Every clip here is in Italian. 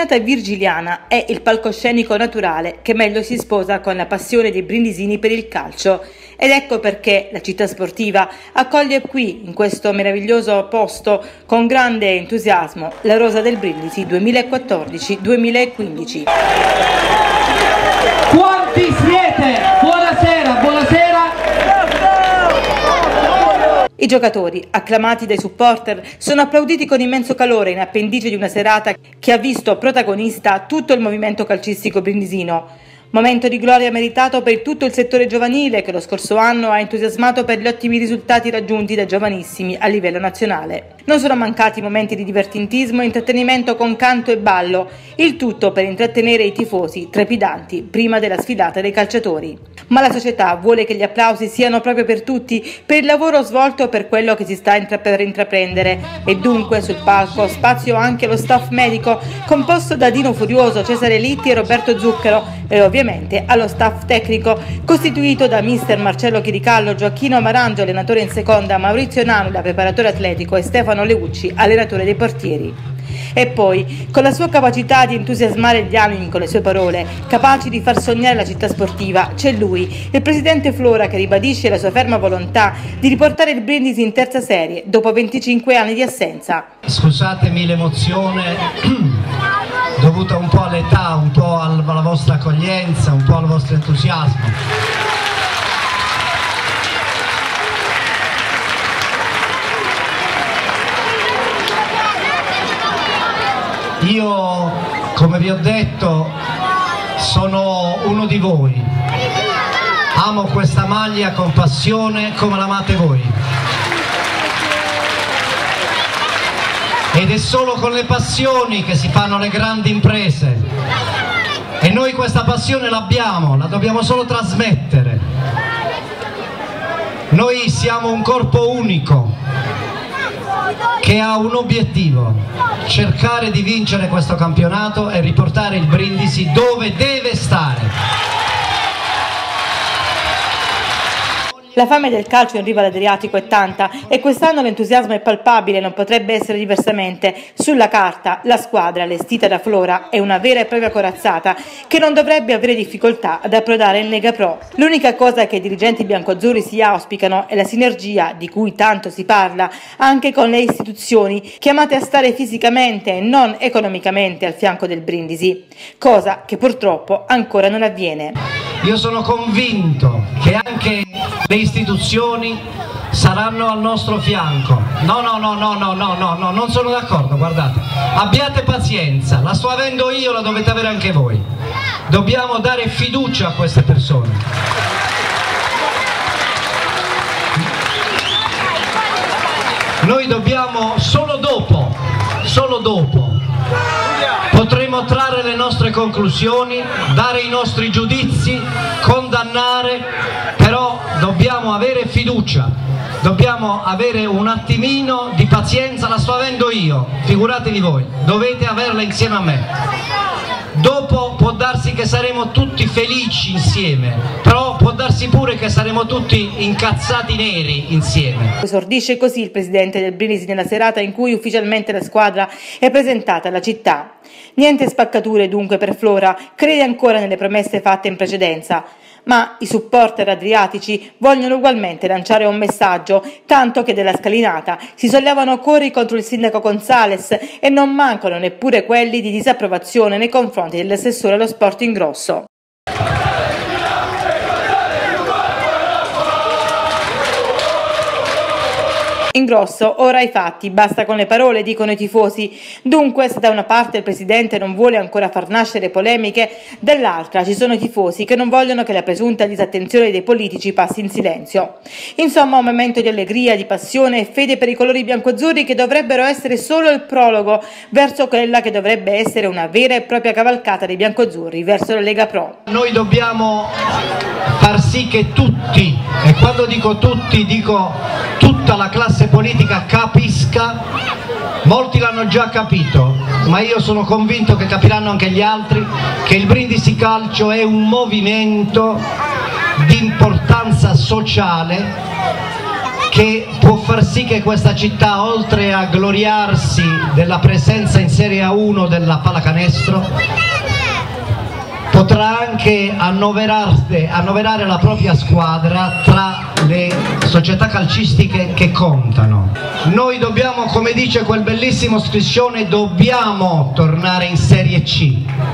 scalinata virgiliana è il palcoscenico naturale che meglio si sposa con la passione dei brindisini per il calcio. Ed ecco perché la città sportiva accoglie qui, in questo meraviglioso posto, con grande entusiasmo, la Rosa del Brindisi 2014-2015. Quanti siete? Buonasera, buonasera! I giocatori, acclamati dai supporter, sono applauditi con immenso calore in appendice di una serata che ha visto protagonista tutto il movimento calcistico brindisino. Momento di gloria meritato per tutto il settore giovanile che lo scorso anno ha entusiasmato per gli ottimi risultati raggiunti dai giovanissimi a livello nazionale. Non sono mancati momenti di divertentismo e intrattenimento con canto e ballo, il tutto per intrattenere i tifosi trepidanti prima della sfilata dei calciatori. Ma la società vuole che gli applausi siano proprio per tutti, per il lavoro svolto e per quello che si sta per intraprendere, e dunque sul palco spazio anche lo staff medico composto da Dino Furioso, Cesare Litti e Roberto Zucchero, e ovviamente allo staff tecnico costituito da mister Marcello Chiricallo, Gioacchino Marangio, allenatore in seconda, Maurizio Nanula, preparatore atletico, e Stefano Leucci, allenatore dei portieri. E poi, con la sua capacità di entusiasmare gli animi con le sue parole, capaci di far sognare la città sportiva, c'è lui, il presidente Flora, che ribadisce la sua ferma volontà di riportare il Brindisi in terza serie dopo 25 anni di assenza. Scusatemi l'emozione dovuta un po' all'età, un po' alla vostra accoglienza, un po' al vostro entusiasmo. Io, come vi ho detto, sono uno di voi. Amo questa maglia con passione come l'amate voi. Ed è solo con le passioni che si fanno le grandi imprese. E noi questa passione l'abbiamo, la dobbiamo solo trasmettere. Noi siamo un corpo unico che ha un obiettivo: cercare di vincere questo campionato e riportare il Brindisi dove deve stare. La fame del calcio in riva all'Adriatico è tanta e quest'anno l'entusiasmo è palpabile, non potrebbe essere diversamente. Sulla carta la squadra allestita da Flora è una vera e propria corazzata che non dovrebbe avere difficoltà ad approdare in Lega Pro. L'unica cosa che i dirigenti biancoazzurri si auspicano è la sinergia di cui tanto si parla anche con le istituzioni chiamate a stare fisicamente e non economicamente al fianco del Brindisi, cosa che purtroppo ancora non avviene. Io sono convinto che anche le istituzioni saranno al nostro fianco. No, non sono d'accordo, guardate. Abbiate pazienza, la sto avendo io, la dovete avere anche voi. Dobbiamo dare fiducia a queste persone. Noi dobbiamo, solo dopo potremo trarre le nostre conclusioni, dare i nostri giudizi, condannare, però dobbiamo avere fiducia, dobbiamo avere un attimino di pazienza, la sto avendo io, figuratevi voi, dovete averla insieme a me. Dopo può darsi che saremo tutti felici insieme, però può darsi pure che saremo tutti incazzati neri insieme. Esordisce così il presidente del Brindisi nella serata in cui ufficialmente la squadra è presentata alla città. Niente spaccature dunque per Flora, crede ancora nelle promesse fatte in precedenza. Ma i supporter adriatici vogliono ugualmente lanciare un messaggio, tanto che della scalinata si sollevano cori contro il sindaco Gonzales e non mancano neppure quelli di disapprovazione nei confronti dell'assessore allo sport in grosso. In grosso, ora ai fatti, basta con le parole, dicono i tifosi. Dunque, se da una parte il presidente non vuole ancora far nascere polemiche, dall'altra ci sono i tifosi che non vogliono che la presunta disattenzione dei politici passi in silenzio. Insomma, un momento di allegria, di passione e fede per i colori biancoazzurri che dovrebbero essere solo il prologo verso quella che dovrebbe essere una vera e propria cavalcata dei biancoazzurri verso la Lega Pro. Noi dobbiamo far sì che tutti, e quando dico tutti dico tutta la classe politica, capisca. Molti l'hanno già capito, ma io sono convinto che capiranno anche gli altri, che il Brindisi Calcio è un movimento di importanza sociale che può far sì che questa città, oltre a gloriarsi della presenza in Serie A1 della pallacanestro, potrà anche annoverare la propria squadra tra le società calcistiche che contano. Noi dobbiamo, come dice quel bellissimo striscione, dobbiamo tornare in Serie C.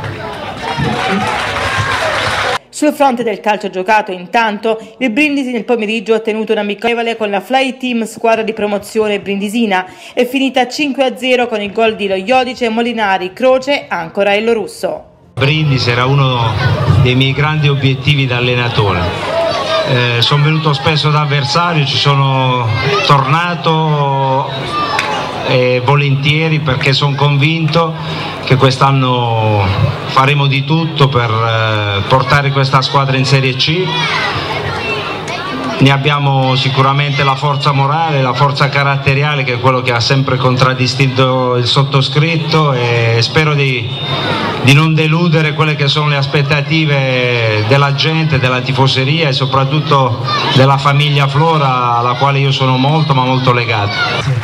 Sul fronte del calcio giocato, intanto, il Brindisi nel pomeriggio ha ottenuto un amichevole con la Fly Team, squadra di promozione brindisina, è finita 5-0 con il gol di Lo Iodice, Molinari, Croce, Ancora e Lo Russo. Brindisi era uno dei miei grandi obiettivi da allenatore. Sono venuto spesso da avversario, ci sono tornato volentieri perché sono convinto che quest'anno faremo di tutto per portare questa squadra in Serie C. Ne abbiamo sicuramente la forza morale, la forza caratteriale, che è quello che ha sempre contraddistinto il sottoscritto, e spero di non deludere quelle che sono le aspettative della gente, della tifoseria e soprattutto della famiglia Flora, alla quale io sono molto ma molto legato.